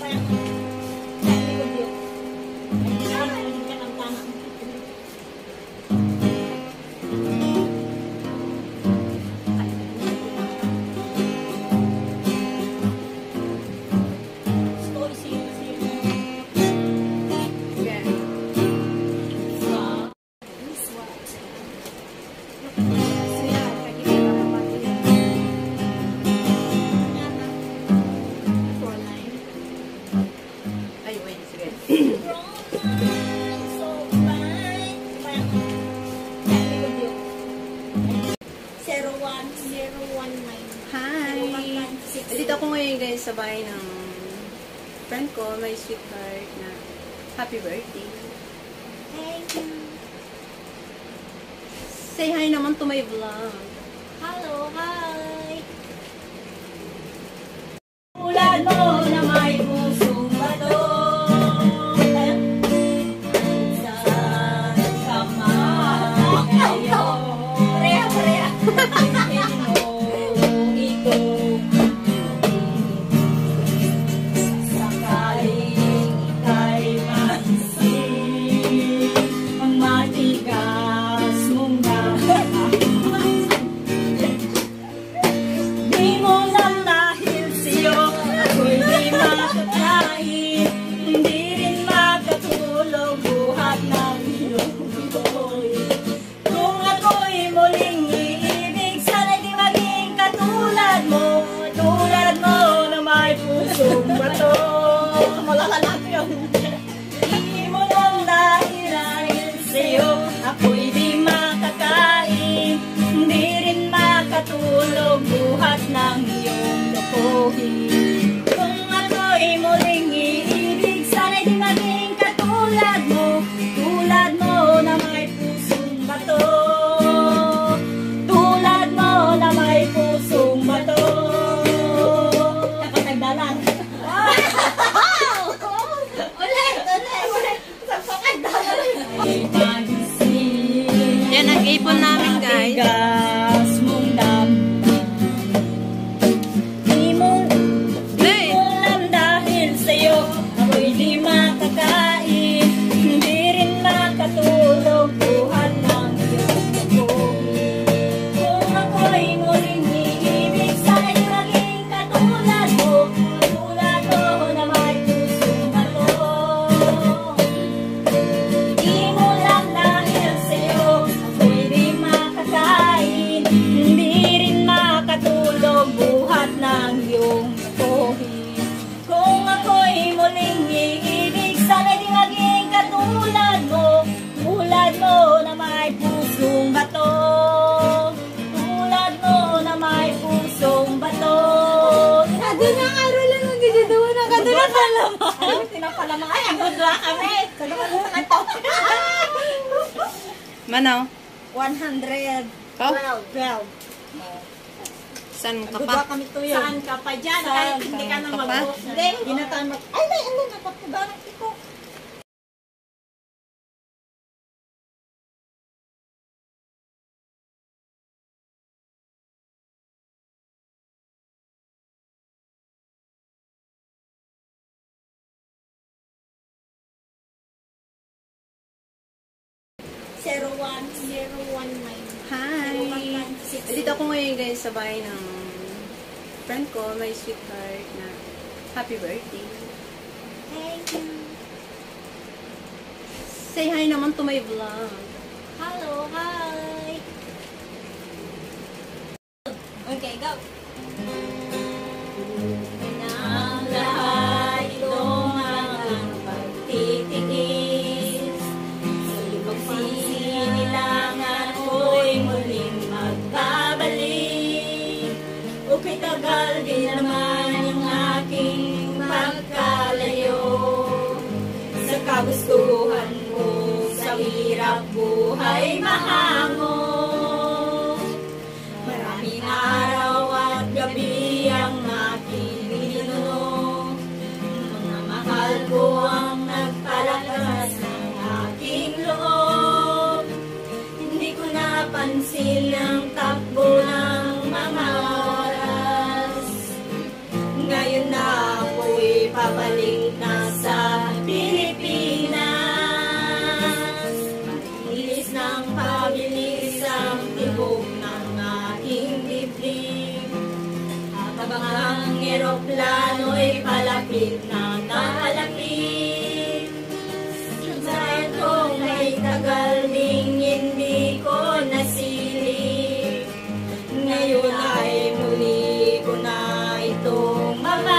Dito ako ngayon guys sa bahay ng friend ko, my sweetheart, na happy birthday. Thank you. Say hi naman to my vlog. Hello, hi. Ulad mo na may pusong bato. Saan ka man ngayon? Pareha. Ako'y di makakain, hindi rin makatulog buhat ng iyong lokohin. Kung ako'y muling iibig, sana'y di maging katulad mo na may pusong bato. Tulad mo na may pusong bato. Nakatagdalan. Ulit. Nakatagdalan. Yan ang ipon namin guys. Tigas mong damdamin. Di mo alam dahil sa'yo ako'y di makakain, hindi rin makatulog buhat ng iyong lokohin. Kung ako'y muling iibig, sana'y di maging katulad mo na may pusong bato. Di mo lang dahil sa'yo hindi rin makatulog buhat ng iyong lokohin. Kung ako'y muling iibig, sana'y di maging katulad mo na may pusong bato. Tulad mo na may pusong bato. Kadun ang araw lang ang gigidawa na kadun ang Ano? Tinapalamang. Ay, ang gudwa kami. Manaw? 100. Oh? 12. Saan ka pa? Gudwa kami to yun. Saan ka pa dyan? Kahit hindi ka na mag-book. Hindi. Ginatamak. Ay, ano? Napagpugarang ko. Hi! Dito ako ngayon guys sa bahay ng friend ko, my sweetheart, na happy birthday. Thank you. Say hi naman to my vlog. Hello, hi. Okay, go! Ang lahat itong ang pagtitiis, sa libang sinilangan ko'y muling magbabalik. Okay, tagal din naman ang aking pagkalayo sa kagustuhan ko, sa hirap buhay mahango. Maraming araw at gabi ang aking binunong, mga mahal ko ang nagpalakas ng aking loob. Hindi ko napansin ang takbo ng mga oras, ngayon na ako'y pabalik situwid na nalapit. Dahil kung may tagal ding hindi ko nasilip, ngayon ay muli ko na itong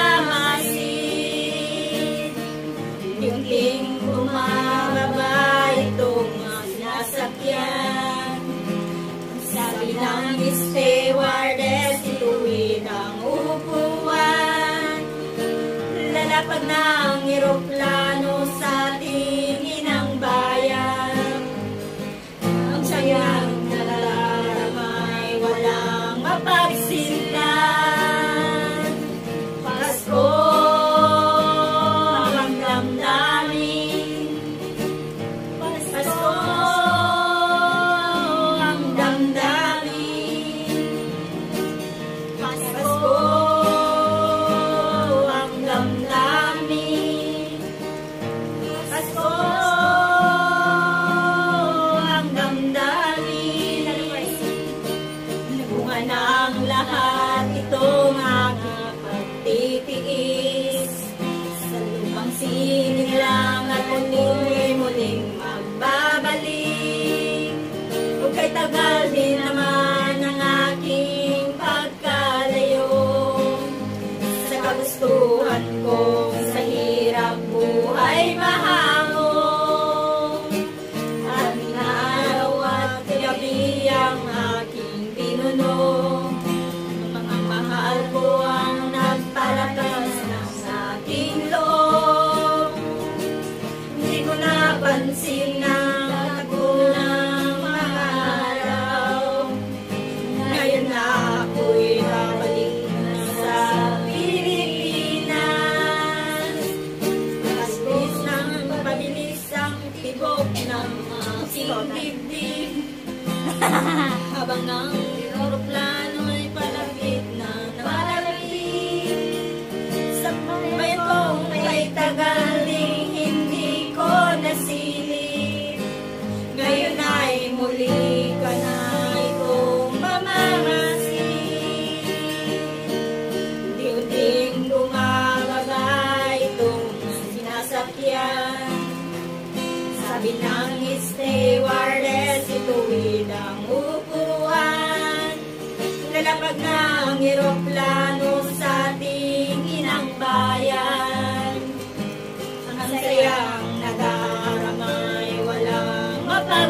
mamamasid. Yung bumababa itong sinasakyan. Sabi ng stewardess, ituwid ang upuan. Lalapag ng eroplano sa tingin ng bayan. Ang sayang nalalamay, walang mapagsinlan. Pasko ang damdamin. Pasko ang damdamin. Pasko ang damdamin. Pasko ang damdamin. Bunga ng lahat itong aking pagtitiis. Sa lumang sinilang at muling magbabalik. Kung kay tagal din naman ang aking pagkalayo sa kagustuhan kong sa hirap buhay mahango. Aming araw at gabi ang aking pinuno. Mga mahal ko ang nagpalakas ng aking loob. Hindi ko napansin na tago ng mga araw. Ngayon na ako'y babalik na sa Pilipinas. Pabilis ang tibok ng aking dibdib. Habang ang eroplano'y palapit na palapit. Sa bayan kong may tagal ding hindi ko nasilip. Ngayon ay muli ka na itong mamamasid. Unti-unting bumababa itong sinasakyan. Sabi ng stewardess, ituwid ang upuan. Lalapag ng eroplano sa tingin ng bayan. Ang sayang nadaramay, walang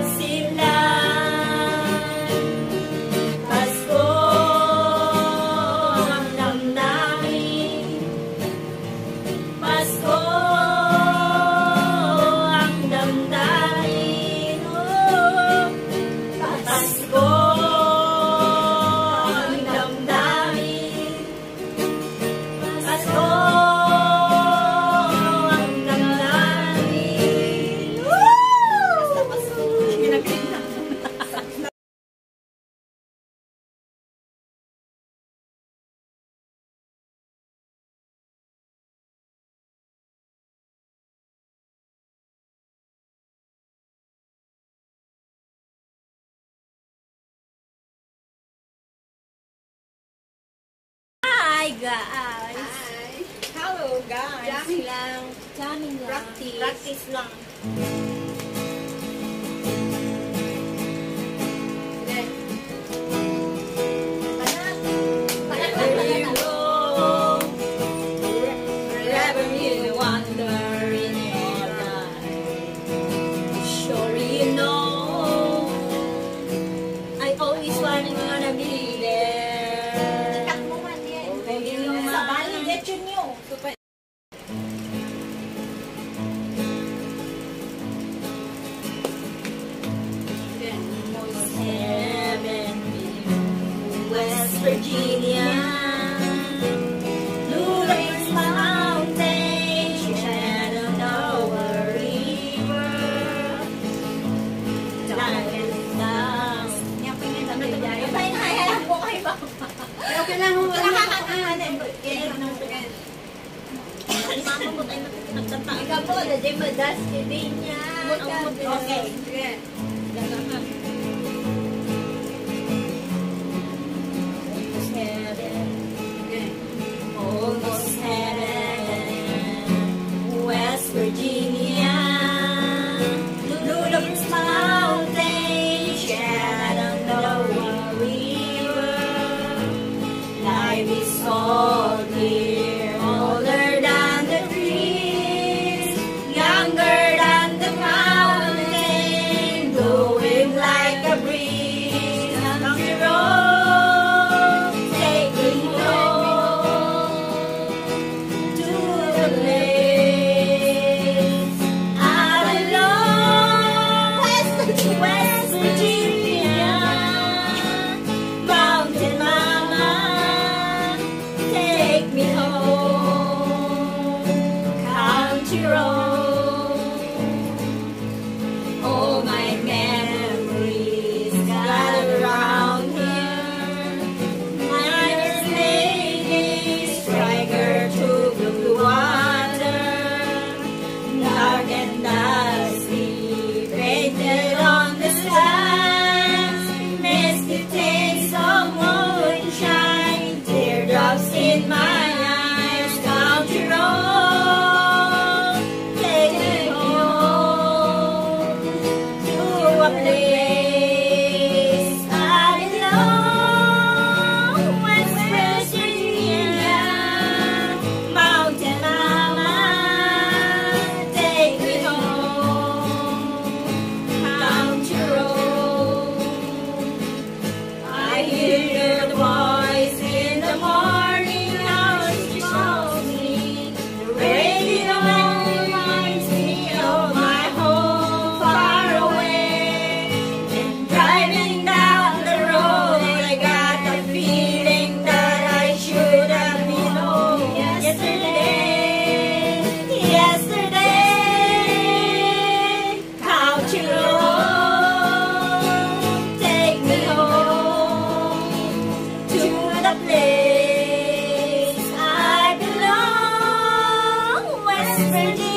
mapagsinlan. Pasko ang damdamin. Pasko ang damdamin. Oh, Pasko ang damdamin. Pasko ang damdamin. Basta Pasko. Ginagaling na. Hi guys! Hi! Hello guys! Jamming lang. Jamming lang. Practice. Practice lang. Okay. Wherever you go, wherever you wander in your life, sure you know, I always wanna be there. Itak mo man yan. Holding you Sa bali, man. yun nyo. Okay. Heaven, West Virginia, Blue Ridge Mountain, Shenandoah River, Dagat. Okay lang ho. Ikaw po, dadi madas, hindi niya. Okay. Sige. Almost heaven, Okay. almost heaven. country road. All my memories gather around here. Miner's lady, striker to blue water, dark and dusty, painted on the sands, misty taste of moonshine, teardrops in my eyes. Country road, take me home to a place I belong. West Virginia, Mountain Mama, take me home. Country road, I hear your voice in the morning hours. She calls me. The radio reminds me of my home far away. And driving down the road, I got the feeling that I should have been home yesterday. Country road, take me home to the place I belong. West Virginia.